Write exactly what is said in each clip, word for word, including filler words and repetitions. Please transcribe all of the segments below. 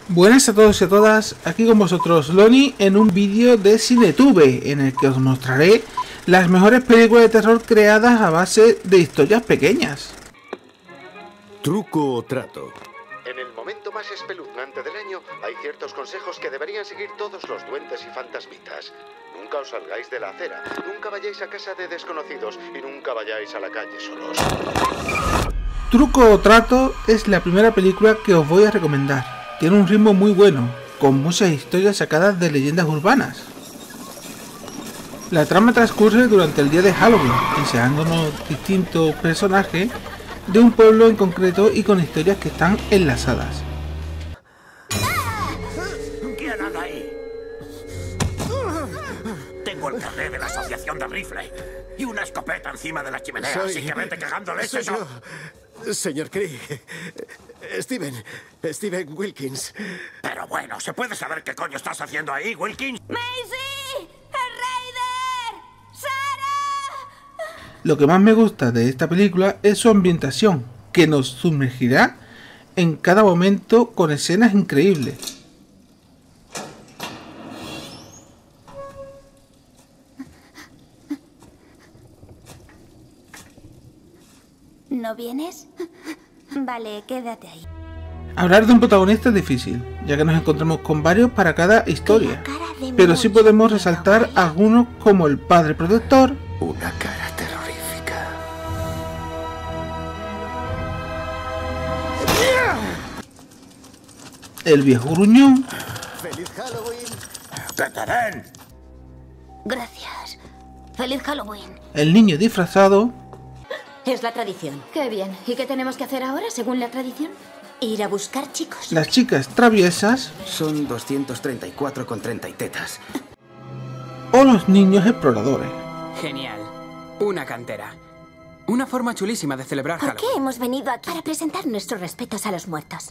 Buenas a todos y a todas, aquí con vosotros Loni en un vídeo de Cinetube en el que os mostraré las mejores películas de terror creadas a base de historias pequeñas. Truco o trato. En el momento más espeluznante del año hay ciertos consejos que deberían seguir todos los duendes y fantasmitas. Nunca os salgáis de la acera, nunca vayáis a casa de desconocidos y nunca vayáis a la calle solos. Truco o trato es la primera película que os voy a recomendar. Tiene un ritmo muy bueno, con muchas historias sacadas de leyendas urbanas. La trama transcurre durante el día de Halloween, enseñándonos distintos personajes de un pueblo en concreto y con historias que están enlazadas. ¿Quién anda ahí? Tengo el carnet de la asociación de rifle y una escopeta encima de la chimenea, Soy- así que vete cagándoles Soy eso. yo. Señor Cree. Steven. Steven Wilkins. Pero bueno, ¿se puede saber qué coño estás haciendo ahí, Wilkins? ¡Maisie! ¡El Raider! ¡Sara! Lo que más me gusta de esta película es su ambientación, que nos sumergirá en cada momento con escenas increíbles. ¿No vienes? Vale, quédate ahí. Hablar de un protagonista es difícil, ya que nos encontramos con varios para cada historia, La cara de pero sí mucho podemos miedo, resaltar vaya. algunos como el padre protector, Una cara terrorífica. el viejo gruñón, ¡Feliz Halloween! ¡Que te den! Gracias. ¡Feliz Halloween! el niño disfrazado, Es la tradición. Qué bien. ¿Y qué tenemos que hacer ahora, según la tradición? Ir a buscar chicos. las chicas traviesas Son doscientos treinta y cuatro con treinta y tetas. o los niños exploradores. Genial. Una cantera. Una forma chulísima de celebrar ¿Por qué Halloween. hemos venido aquí? Para presentar nuestros respetos a los muertos.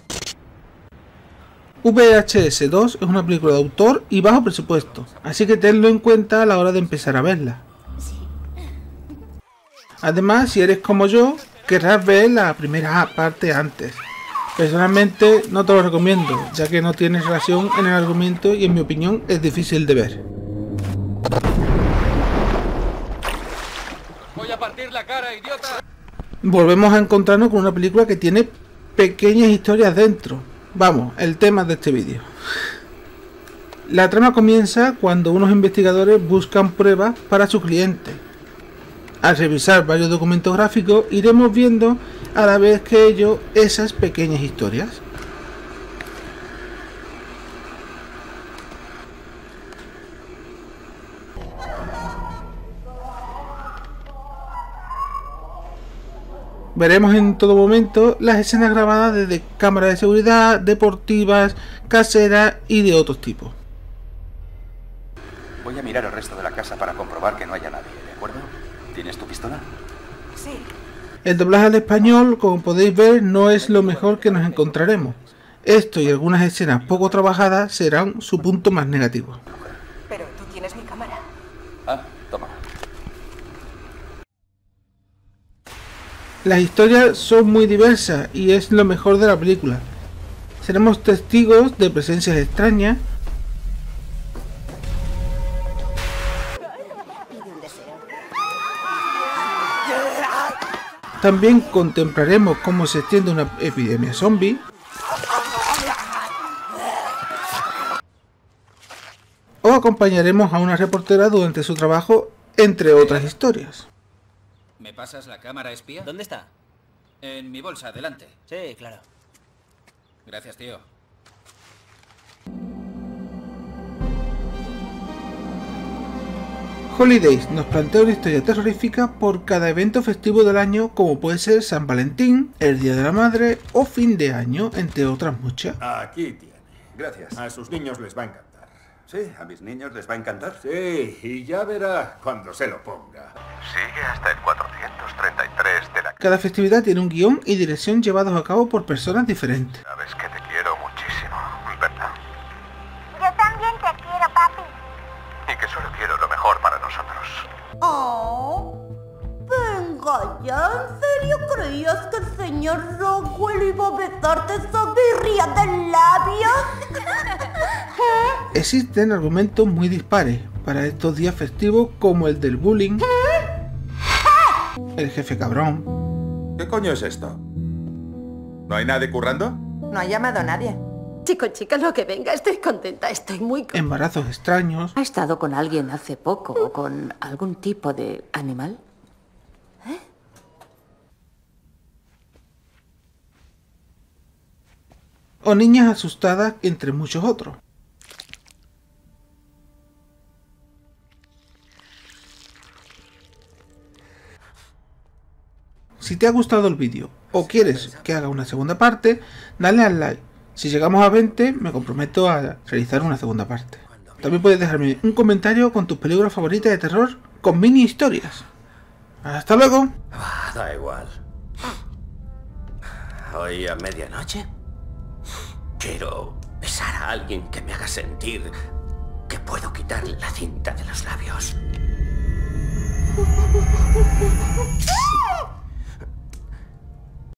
V H S dos es una película de autor y bajo presupuesto, así que tenlo en cuenta a la hora de empezar a verla. Además, si eres como yo, querrás ver la primera parte antes. Personalmente no te lo recomiendo, ya que no tiene relación en el argumento y en mi opinión es difícil de ver. Voy a partir la cara, idiota. Volvemos a encontrarnos con una película que tiene pequeñas historias dentro. Vamos, el tema de este vídeo. La trama comienza cuando unos investigadores buscan pruebas para su cliente. Al revisar varios documentos gráficos, iremos viendo a la vez que ellos esas pequeñas historias. Veremos en todo momento las escenas grabadas desde cámaras de seguridad, deportivas, caseras y de otros tipos. Voy a mirar el resto de la casa para comprobar que no haya nadie, ¿de acuerdo? ¿Tienes tu pistola? El doblaje al español, como podéis ver, no es lo mejor que nos encontraremos. Esto y algunas escenas poco trabajadas serán su punto más negativo. Pero tú tienes mi cámara. Ah, toma. Las historias son muy diversas y es lo mejor de la película. Seremos testigos de presencias extrañas, también contemplaremos cómo se extiende una epidemia zombie, o acompañaremos a una reportera durante su trabajo, entre otras historias. ¿Me pasas la cámara espía? ¿Dónde está? En mi bolsa, adelante. Sí, claro. Gracias, tío. Holidays nos plantea una historia terrorífica por cada evento festivo del año, como puede ser San Valentín, el Día de la Madre o fin de año, entre otras muchas. Aquí tiene. Gracias. A sus niños les va a encantar. Sí, a mis niños les va a encantar. Sí, y ya verá cuando se lo ponga. Sigue hasta el cuatrocientos treinta y tres de la... Cada festividad tiene un guión y dirección llevados a cabo por personas diferentes. Sabes que te quiero muchísimo, ¿verdad? Yo también te quiero, papi. Y que solo quiero lo mejor para nosotros. Oh, venga ya, ¿en serio creías que el señor Rockwell iba a besarte esa birria día del labio? Existen argumentos muy dispares para estos días festivos, como el del bullying, el jefe cabrón. ¿Qué coño es esto? ¿No hay nadie currando? No ha llamado a nadie. Chico, chica, lo que venga, estoy contenta, estoy muy contenta. Embarazos extraños. ¿Ha estado con alguien hace poco o con algún tipo de animal? ¿Eh? O niñas asustadas, entre muchos otros. Si te ha gustado el vídeo o quieres que haga una segunda parte, dale al like. Si llegamos a veinte, me comprometo a realizar una segunda parte. También puedes dejarme un comentario con tus películas favoritas de terror con mini historias. ¡Hasta luego! Ah, da igual. Hoy a medianoche quiero besar a alguien que me haga sentir que puedo quitarle la cinta de los labios.